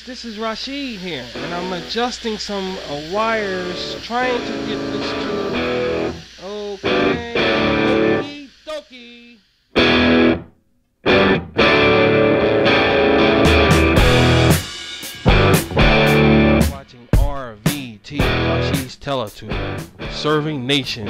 this is Rashid here, and I'm adjusting some wires, trying to get this to okay, okie dokie. Watching RVT, Rashid's Teletoon, serving nations.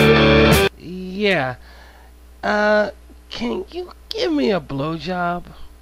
Yeah. Can you give me a blowjob?